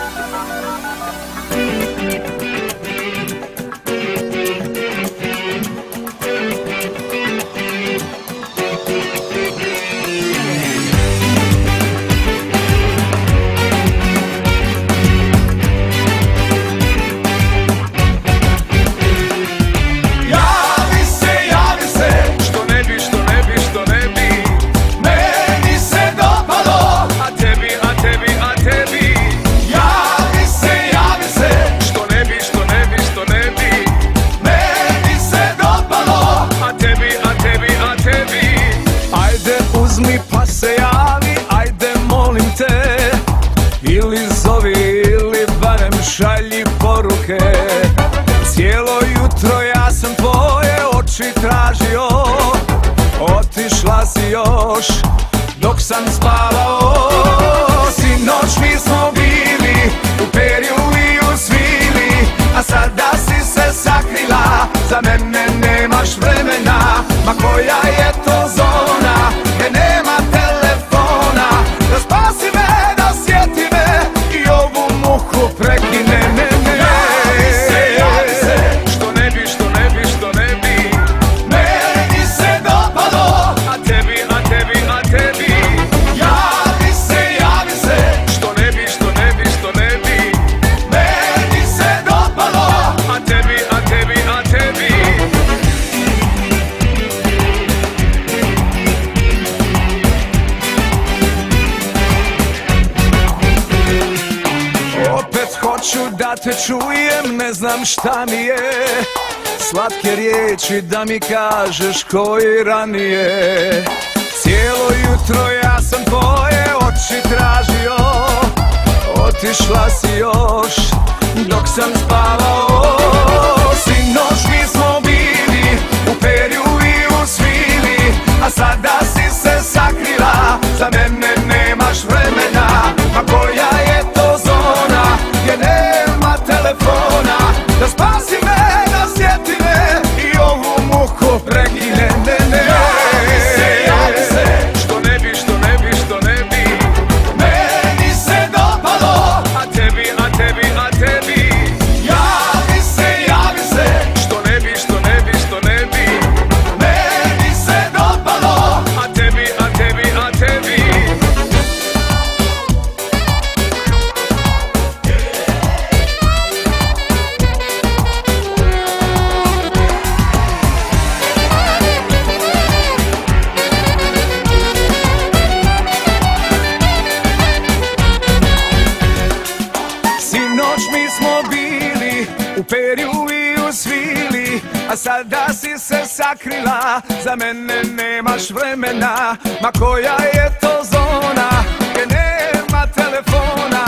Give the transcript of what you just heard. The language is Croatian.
Uzmi pa se javi, ajde molim te, ili zovi ili barem šalji poruke. Cijelo jutro ja sam tvoje oči tražio, otišla si još dok sam spavao. Sinoć mi smo bili u perju i u svili, a sada si se sakrila, za mene nemaš vremena. Ma koja je to zona gdje nema telefona, da spasi me, da sjeti me i ovu muku prekine. Javi se, što ne bi, što ne bi, što ne bi meni se dopalo, a tebi, a tebi, a tebi. Javi se, što ne bi, što ne bi, što ne bi meni se dopalo, a tebi, a tebi, a tebi. Hoću da te čujem, ne znam šta mi je, slatke riječi da mi kažeš ko i ranije. Cijelo jutro ja sam tvoje oči tražio, otišla si još dok sam spavao. Sinoć mi smo bili u perju i u svili, a sada si se sakrila, za mene nemaš vremena. Ma koja je to zona gdje nema telefona, da spasi me, da sjeti me i ovu muku prekine. Javi se, što ne bi, što ne bi, što ne bi meni se dopalo, a tebi, a tebi, a tebi. Javi se, što ne bi, što ne bi, što ne bi meni se dopalo, a tebi, a tebi, a tebi. Sinoć mi smo bili u perju i u svili, a sada si se sakrila, za mene nemaš vremena. Ma koja je to zona gdje nema telefona,